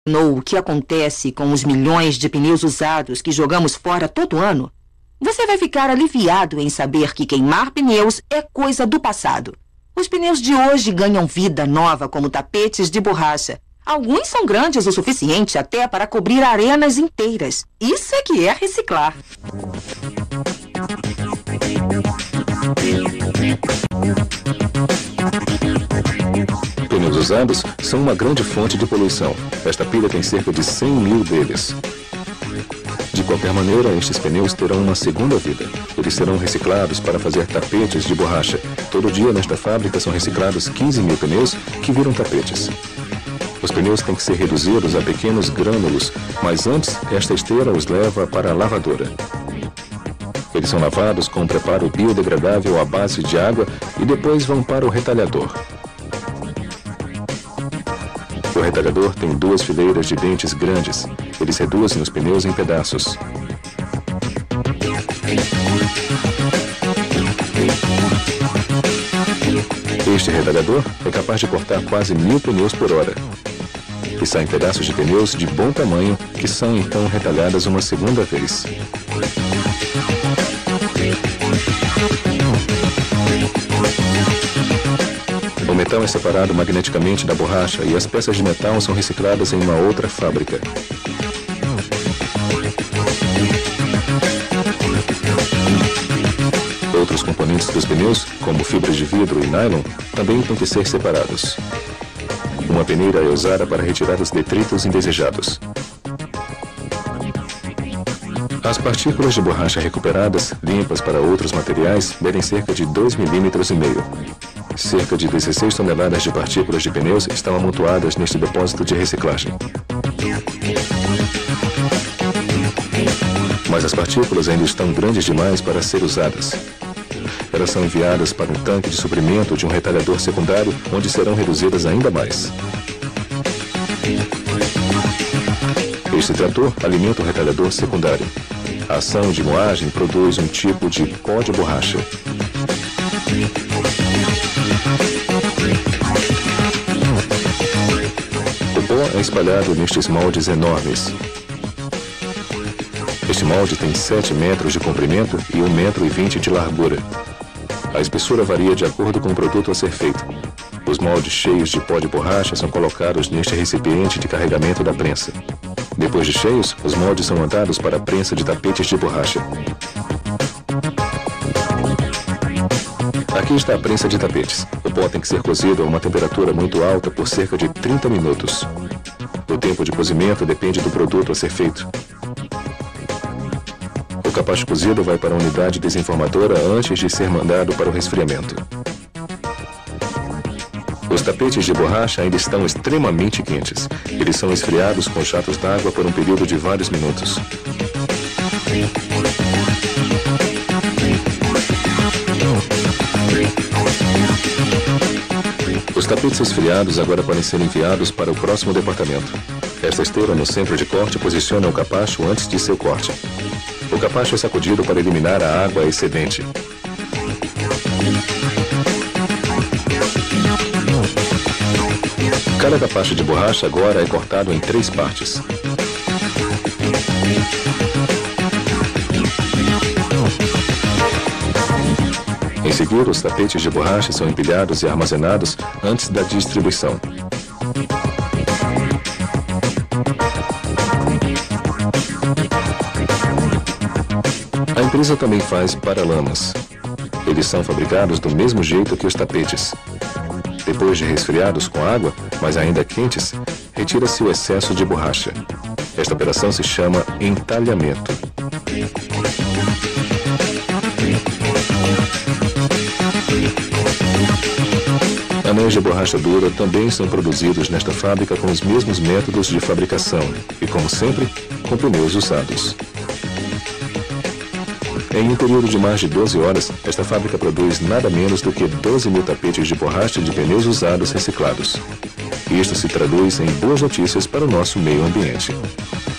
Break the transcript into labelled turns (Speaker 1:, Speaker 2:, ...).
Speaker 1: Ou o que acontece com os milhões de pneus usados que jogamos fora todo ano, você vai ficar aliviado em saber que queimar pneus é coisa do passado. Os pneus de hoje ganham vida nova como tapetes de borracha. Alguns são grandes o suficiente até para cobrir arenas inteiras. Isso é que é reciclar.
Speaker 2: Pneus usados são uma grande fonte de poluição. Esta pilha tem cerca de 100 mil deles. De qualquer maneira, estes pneus terão uma segunda vida. Eles serão reciclados para fazer tapetes de borracha. Todo dia nesta fábrica são reciclados 15 mil pneus que viram tapetes. Os pneus têm que ser reduzidos a pequenos grânulos, mas antes esta esteira os leva para a lavadora. Eles são lavados com um preparo biodegradável à base de água e depois vão para o retalhador. O retalhador tem 2 fileiras de dentes grandes. Eles reduzem os pneus em pedaços. Este retalhador é capaz de cortar quase 1000 pneus por hora. E saem pedaços de pneus de bom tamanho que são então retalhadas uma segunda vez. O metal é separado magneticamente da borracha e as peças de metal são recicladas em uma outra fábrica. Outros componentes dos pneus, como fibras de vidro e nylon, também têm que ser separados. Uma peneira é usada para retirar os detritos indesejados. As partículas de borracha recuperadas, limpas para outros materiais, medem cerca de 2,5 mm. Cerca de 16 toneladas de partículas de pneus estão amontoadas neste depósito de reciclagem. Mas as partículas ainda estão grandes demais para ser usadas. Elas são enviadas para um tanque de suprimento de um retalhador secundário, onde serão reduzidas ainda mais. Este trator alimenta o retalhador secundário. A ação de moagem produz um tipo de pó de borracha. O pó é espalhado nestes moldes enormes. Este molde tem 7 metros de comprimento e 1,20 m de largura. A espessura varia de acordo com o produto a ser feito. Os moldes cheios de pó de borracha são colocados neste recipiente de carregamento da prensa. Depois de cheios, os moldes são mandados para a prensa de tapetes de borracha. Aqui está a prensa de tapetes. O pó tem que ser cozido a uma temperatura muito alta por cerca de 30 minutos. O tempo de cozimento depende do produto a ser feito. O capacho cozido vai para a unidade desenformadora antes de ser mandado para o resfriamento. Os tapetes de borracha ainda estão extremamente quentes. Eles são esfriados com jatos d'água por um período de vários minutos. Os tapetes esfriados agora podem ser enviados para o próximo departamento. Esta esteira no centro de corte posiciona o capacho antes de seu corte. O capacho é sacudido para eliminar a água excedente. Cada capacho de borracha agora é cortado em 3 partes. Em seguida, os tapetes de borracha são empilhados e armazenados antes da distribuição. A empresa também faz paralamas. Eles são fabricados do mesmo jeito que os tapetes. Depois de resfriados com água, mas ainda quentes, retira-se o excesso de borracha. Esta operação se chama entalhamento. Anéis de borracha dura também são produzidos nesta fábrica com os mesmos métodos de fabricação e, como sempre, com pneus usados. Em um período de mais de 12 horas, esta fábrica produz nada menos do que 12 mil tapetes de borracha de pneus usados reciclados. Isto se traduz em boas notícias para o nosso meio ambiente.